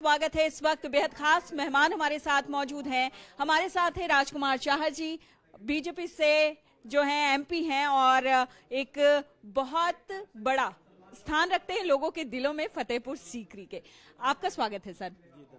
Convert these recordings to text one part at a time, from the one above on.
स्वागत है। इस वक्त बेहद खास मेहमान हमारे साथ मौजूद हैं। हमारे साथ है राजकुमार चाहर जी, बीजेपी से जो हैं एमपी हैं और एक बहुत बड़ा स्थान रखते हैं लोगों के दिलों में फतेहपुर सीकरी के। आपका स्वागत है सर।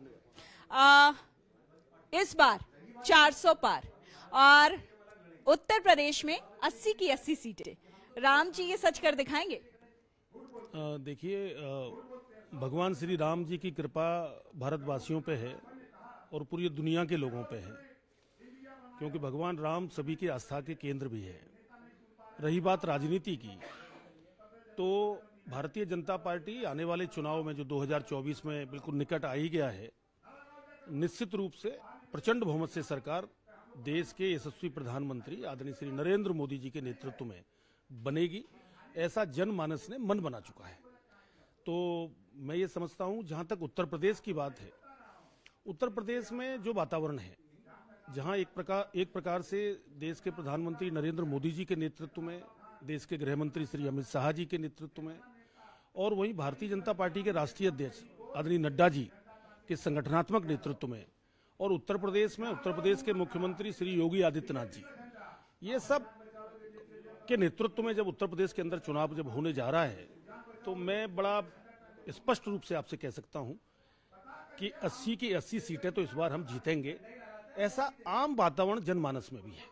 इस बार 400 पार और उत्तर प्रदेश में 80 की 80 सीटें। राम जी ये सच कर दिखाएंगे? देखिए, भगवान श्री राम जी की कृपा भारतवासियों पे है और पूरी दुनिया के लोगों पे है, क्योंकि भगवान राम सभी की आस्था के केंद्र भी है। रही बात राजनीति की, तो भारतीय जनता पार्टी आने वाले चुनाव में जो 2024 में बिल्कुल निकट आ ही गया है, निश्चित रूप से प्रचंड बहुमत से सरकार देश के यशस्वी प्रधानमंत्री आदरणीय श्री नरेंद्र मोदी जी के नेतृत्व में बनेगी, ऐसा जनमानस ने मन बना चुका है। तो मैं ये समझता हूं, जहां तक उत्तर प्रदेश की बात है, उत्तर प्रदेश में जो वातावरण है, जहां एक प्रकार से देश के प्रधानमंत्री नरेंद्र मोदी जी के नेतृत्व में, देश के गृह मंत्री श्री अमित शाह जी के नेतृत्व में, और वहीं भारतीय जनता पार्टी के राष्ट्रीय अध्यक्ष आदरणीय नड्डा जी के संगठनात्मक नेतृत्व में, और उत्तर प्रदेश के मुख्यमंत्री श्री योगी आदित्यनाथ जी, ये सब के नेतृत्व में जब उत्तर प्रदेश के अंदर चुनाव जब होने जा रहा है, तो मैं बड़ा स्पष्ट रूप से आपसे कह सकता हूं कि 80 की 80 सीटें तो इस बार हम जीतेंगे, ऐसा आम वातावरण जनमानस में भी है।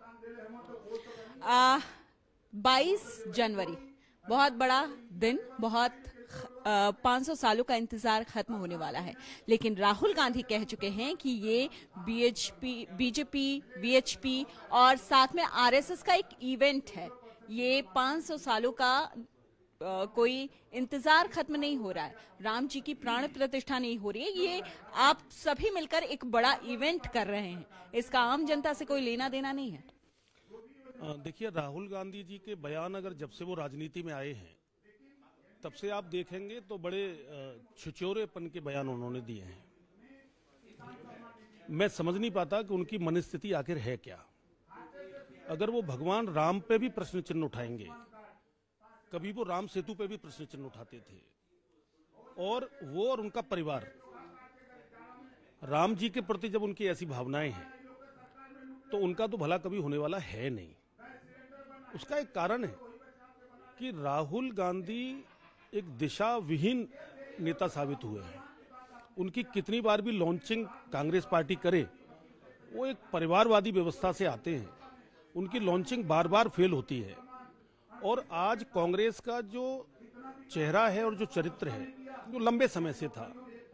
22 जनवरी बहुत बड़ा दिन, बहुत 500 सालों का इंतजार खत्म होने वाला है, लेकिन राहुल गांधी कह चुके हैं कि ये बीजेपी, वीएचपी और साथ में आरएसएस का एक इवेंट है। ये 500 सालों का कोई इंतजार खत्म नहीं हो रहा है, राम जी की प्राण प्रतिष्ठा नहीं हो रही है, ये आप सभी मिलकर एक बड़ा इवेंट कर रहे हैं, इसका आम जनता से कोई लेना देना नहीं है। देखिए, राहुल गांधी जी के बयान अगर जब से वो राजनीति में आए हैं तब से आप देखेंगे तो बड़े छिचोरेपन के बयान उन्होंने दिए हैं। मैं समझ नहीं पाता कि उनकी मनस्थिति आखिर है क्या। अगर वो भगवान राम पे भी प्रश्न चिन्ह उठाएंगे, कभी वो राम सेतु पे भी प्रश्न चिन्ह उठाते थे, और वो और उनका परिवार राम जी के प्रति जब उनकी ऐसी भावनाएं हैं, तो उनका तो भला कभी होने वाला है नहीं। उसका एक कारण है कि राहुल गांधी एक दिशा विहीन नेता साबित हुए हैं। उनकी कितनी बार भी लॉन्चिंग कांग्रेस पार्टी करे, वो एक परिवारवादी व्यवस्था से आते हैं, उनकी लॉन्चिंग बार बार फेल होती है। और आज कांग्रेस का जो चेहरा है और जो चरित्र है, जो लंबे समय से था,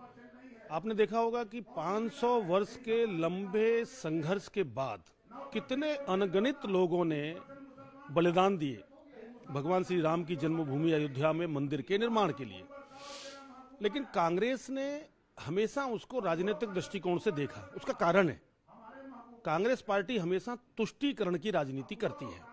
आपने देखा होगा कि 500 वर्ष के लंबे संघर्ष के बाद कितने अनगिनत लोगों ने बलिदान दिए भगवान श्री राम की जन्मभूमि अयोध्या में मंदिर के निर्माण के लिए, लेकिन कांग्रेस ने हमेशा उसको राजनीतिक दृष्टिकोण से देखा। उसका कारण है, कांग्रेस पार्टी हमेशा तुष्टीकरण की राजनीति करती है।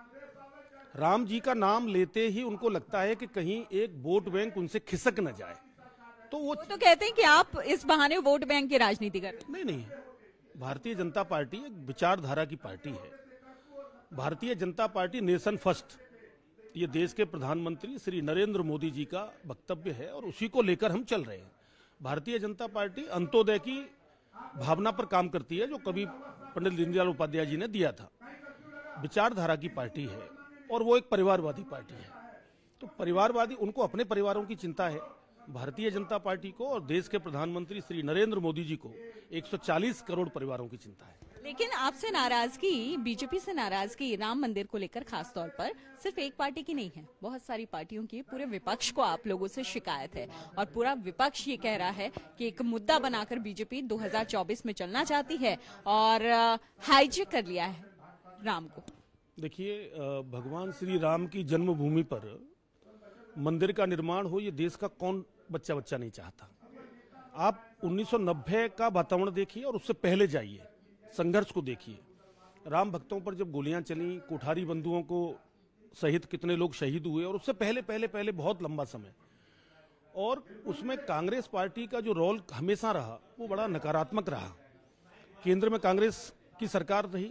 राम जी का नाम लेते ही उनको लगता है कि कहीं एक वोट बैंक उनसे खिसक न जाए, तो वो तो कहते हैं कि आप इस बहाने वोट बैंक की राजनीति कर रहे हैं। नहीं, भारतीय जनता पार्टी एक विचारधारा की पार्टी है। Bharatiya Janata party nation first, ये देश के प्रधानमंत्री श्री नरेंद्र मोदी जी का वक्तव्य है और उसी को लेकर हम चल रहे हैं। भारतीय जनता पार्टी अंत्योदय की भावना पर काम करती है, जो कभी पंडित दीनदयाल उपाध्याय जी ने दिया था। विचारधारा की पार्टी है और वो एक परिवारवादी पार्टी है। तो परिवारवादी, उनको अपने परिवारों की चिंता है। भारतीय जनता पार्टी को और देश के प्रधानमंत्री श्री नरेंद्र मोदी जी को 140 करोड़ परिवारों की चिंता है। लेकिन आपसे नाराजगी, बीजेपी से नाराजगी राम मंदिर को लेकर खास तौर पर सिर्फ एक पार्टी की नहीं है, बहुत सारी पार्टियों की, पूरे विपक्ष को आप लोगों से शिकायत है और पूरा विपक्ष ये कह रहा है कि एक मुद्दा बनाकर बीजेपी 2024 में चलना चाहती है और हाईजैक कर लिया है राम को। देखिए, भगवान श्री राम की जन्मभूमि पर मंदिर का निर्माण हो, ये देश का कौन बच्चा नहीं चाहता। आप 1990 का वातावरण देखिए और उससे पहले जाइए, संघर्ष को देखिए। राम भक्तों पर जब गोलियां चली, कोठारी बंधुओं को सहित कितने लोग शहीद हुए, और उससे पहले बहुत लंबा समय, और उसमें कांग्रेस पार्टी का जो रोल हमेशा रहा वो बड़ा नकारात्मक रहा। केंद्र में कांग्रेस की सरकार रही,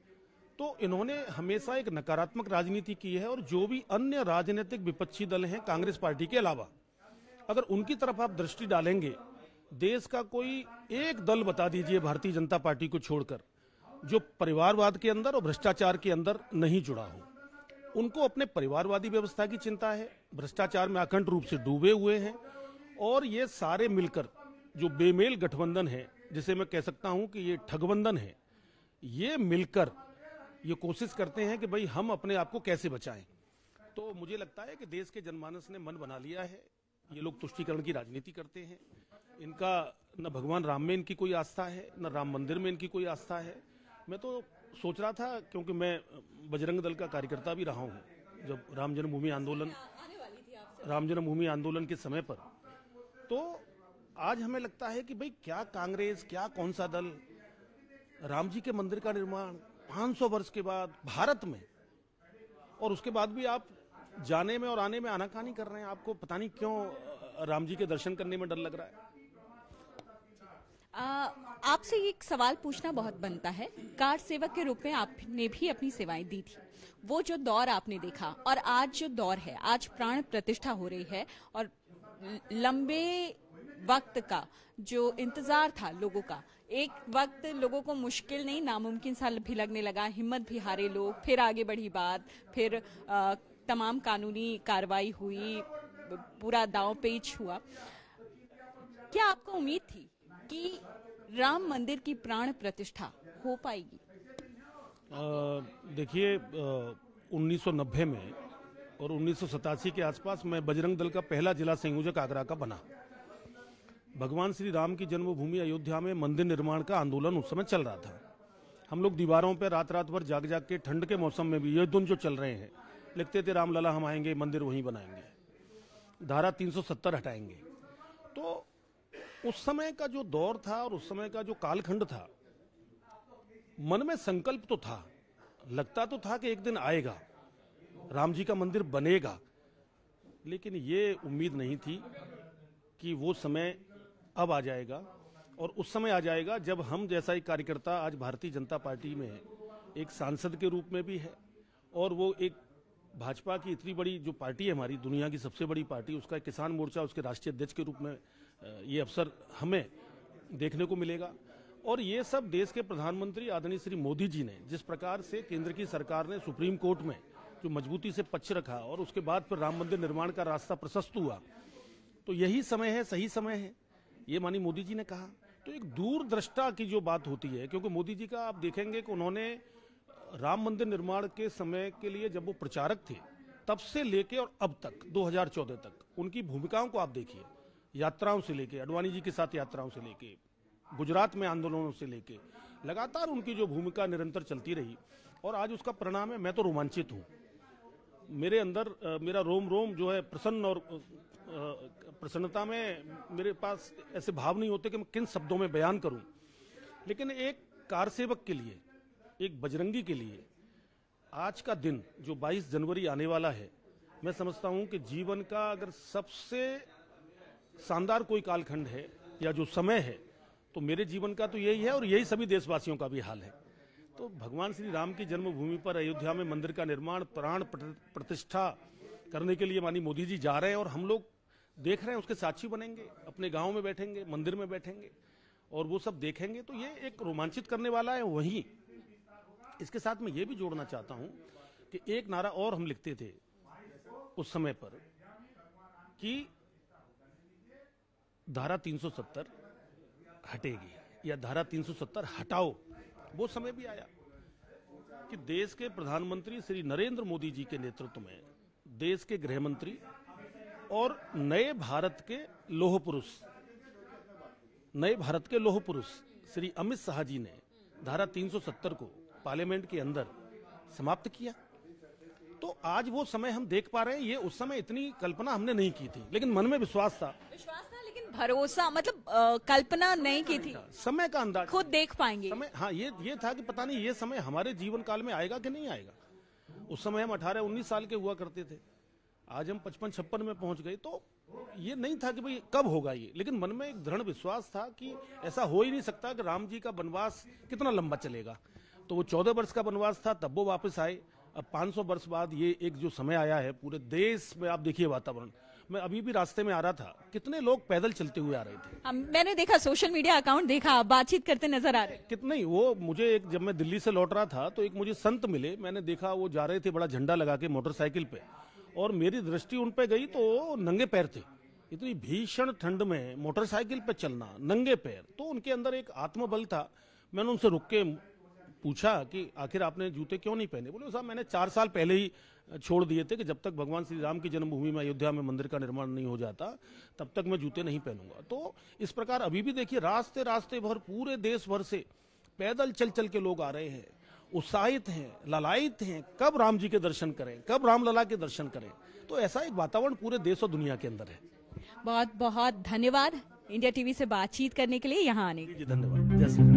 तो इन्होंने हमेशा एक नकारात्मक राजनीति की है, और जो भी अन्य राजनीतिक विपक्षी दल हैं कांग्रेस पार्टी के अलावा, अगर उनकी तरफ आप दृष्टि डालेंगे देश का कोई एक दल बता दीजिए भारतीय जनता पार्टी को छोड़कर जो परिवारवाद के अंदर और भ्रष्टाचार के अंदर नहीं जुड़ा हो। उनको अपने परिवारवादी व्यवस्था की चिंता है, भ्रष्टाचार में अखंड रूप से डूबे हुए हैं, और ये सारे मिलकर जो बेमेल गठबंधन है, जिसे मैं कह सकता हूं कि ये ठगबंधन है, ये मिलकर ये कोशिश करते हैं कि भाई हम अपने आप को कैसे बचाएं। तो मुझे लगता है कि देश के जनमानस ने मन बना लिया है। ये लोग तुष्टीकरण की राजनीति करते हैं। इनका न भगवान राम में इनकी कोई आस्था है, न राम मंदिर में इनकी कोई आस्था है। मैं तो सोच रहा था, क्योंकि मैं बजरंग दल का कार्यकर्ता भी रहा हूँ, जब राम जन्मभूमि आंदोलन के समय पर, तो आज हमें लगता है कि भाई क्या कांग्रेस, क्या कौन सा दल, राम जी के मंदिर का निर्माण 500 वर्ष के बाद भारत में, और उसके बाद भी आप जाने में और आने में आनाकानी कर रहे हैं। आपको पता नहीं क्यों राम जी के दर्शन करने में डर लग रहा है। आपसे एक सवाल पूछना बहुत बनता है। कार सेवक के रूप में आपने भी अपनी सेवाएं दी थी। वो जो दौर आपने देखा और आज जो दौर है, आज प्राण प्रतिष्ठा हो रही है, और लंबे वक्त का जो इंतजार था लोगों का, एक वक्त लोगों को मुश्किल नहीं नामुमकिन सा भी लगने लगा, हिम्मत भी हारे लोग, फिर आगे बढ़ी बात, फिर तमाम कानूनी कार्रवाई हुई, पूरा दांव पेच हुआ। क्या आपको उम्मीद थी कि राम मंदिर की प्राण प्रतिष्ठा हो पाएगी? देखिए, 1990 में और 1987 के आसपास मैं बजरंग दल का पहला जिला संयोजक आगरा का बना। भगवान श्री राम की जन्मभूमि अयोध्या में मंदिर निर्माण का आंदोलन उस समय चल रहा था। हम लोग दीवारों पर रात रात भर जाग जाग के, ठंड के मौसम में भी ये धुन जो चल रहे हैं, लिखते थे राम लला हम आएंगे, मंदिर वहीं बनाएंगे, धारा 370 हटाएंगे। तो उस समय का जो दौर था और उस समय का जो कालखंड था, मन में संकल्प तो था, लगता तो था कि एक दिन आएगा, राम जी का मंदिर बनेगा, लेकिन ये उम्मीद नहीं थी कि वो समय अब आ जाएगा। और उस समय आ जाएगा जब हम जैसा एक कार्यकर्ता आज भारतीय जनता पार्टी में एक सांसद के रूप में भी है, और वो एक भाजपा की इतनी बड़ी जो पार्टी है, हमारी दुनिया की सबसे बड़ी पार्टी, उसका किसान मोर्चा, उसके राष्ट्रीय अध्यक्ष के रूप में ये अवसर हमें देखने को मिलेगा। और ये सब देश के प्रधानमंत्री आदरणीय श्री मोदी जी ने जिस प्रकार से केंद्र की सरकार ने सुप्रीम कोर्ट में जो मजबूती से पक्ष रखा, और उसके बाद फिर राम मंदिर निर्माण का रास्ता प्रशस्त हुआ, तो यही समय है, सही समय है, ये मानी मोदी जी ने कहा। तो एक दूरदृष्टा की जो बात होती है, क्योंकि मोदी जी का आप देखेंगे कि उन्होंने राम मंदिर निर्माण के समय के लिए जब वो प्रचारक थे, तब से लेके और अब तक 2014 तक उनकी भूमिकाओं को आप देखिए, यात्राओं से लेके, अडवाणी जी के साथ यात्राओं से लेके, गुजरात में आंदोलनों से लेके, लगातार उनकी जो भूमिका निरंतर चलती रही, और आज उसका परिणाम है। मैं तो रोमांचित हूँ, मेरे अंदर मेरा रोम रोम जो है प्रसन्न, और प्रसन्नता में मेरे पास ऐसे भाव नहीं होते कि मैं किन शब्दों में बयान करूं। लेकिन एक कार सेवक के लिए, एक बजरंगी के लिए आज का दिन जो 22 जनवरी आने वाला है, मैं समझता हूं कि जीवन का अगर सबसे शानदार कोई कालखंड है या जो समय है, तो मेरे जीवन का तो यही है, और यही सभी देशवासियों का भी हाल है। तो भगवान श्री राम की जन्मभूमि पर अयोध्या में मंदिर का निर्माण, प्राण प्रतिष्ठा करने के लिए माननीय मोदी जी जा रहे हैं, और हम लोग देख रहे हैं, उसके साक्षी बनेंगे, अपने गांव में बैठेंगे, मंदिर में बैठेंगे, और वो सब देखेंगे। तो ये एक रोमांचित करने वाला है। वहीं इसके साथ मैं ये भी जोड़ना चाहता हूं कि एक नारा और हम लिखते थे उस समय पर कि धारा 370 हटेगी या धारा 370 हटाओ। वो समय भी आया कि देश के प्रधानमंत्री श्री नरेंद्र मोदी जी के नेतृत्व में देश के गृह मंत्री और नए भारत के लौह पुरुष श्री अमित शाह जी ने धारा 370 को पार्लियामेंट के अंदर समाप्त किया। तो आज वो समय हम देख पा रहे हैं। ये उस समय इतनी कल्पना हमने नहीं की थी, लेकिन मन में विश्वास था, लेकिन भरोसा, मतलब कल्पना नहीं की थी, समय का अंदाज खुद देख पाएंगे समय। हाँ, ये था कि पता नहीं ये समय हमारे जीवन काल में आएगा कि नहीं आएगा। उस समय हम 18-19 साल के हुआ करते थे, आज हम 55-56 में पहुंच गए। तो ये नहीं था कि भाई कब होगा ये, लेकिन मन में एक दृढ़ विश्वास था कि ऐसा हो ही नहीं सकता कि राम जी का वनवास कितना लंबा चलेगा। तो वो 14 वर्ष का वनवास था, तब वो वापस आए। अब 500 वर्ष बाद ये एक जो समय आया है, पूरे देश में आप देखिए वातावरण, मैं अभी भी रास्ते में आ रहा था, कितने लोग पैदल चलते हुए आ रहे थे। मैंने देखा, सोशल मीडिया अकाउंट देखा, आप बातचीत करते नजर आ रहे। कितने वो मुझे एक, जब मैं दिल्ली से लौट रहा था तो एक मुझे संत मिले, मैंने देखा वो जा रहे थे बड़ा झंडा लगा के मोटरसाइकिल पे, और मेरी दृष्टि उन पे गई तो नंगे पैर थे। इतनी भीषण ठंड में मोटरसाइकिल पे चलना नंगे पैर, तो उनके अंदर एक आत्मबल था। मैंने उनसे रुक के पूछा कि आखिर आपने जूते क्यों नहीं पहने? बोले साहब मैंने 4 साल पहले ही छोड़ दिए थे कि जब तक भगवान श्री राम की जन्मभूमि में अयोध्या में मंदिर का निर्माण नहीं हो जाता तब तक मैं जूते नहीं पहनूंगा। तो इस प्रकार अभी भी देखिए रास्ते रास्ते भर पूरे देश भर से पैदल चल चल के लोग आ रहे हैं, उत्साहित हैं, ललायित हैं, कब राम जी के दर्शन करें, कब रामलला के दर्शन करें। तो ऐसा एक वातावरण पूरे देश और दुनिया के अंदर है। बहुत बहुत धन्यवाद इंडिया टीवी से बातचीत करने के लिए, यहाँ आने के लिए। जी धन्यवाद। जय श्री राम।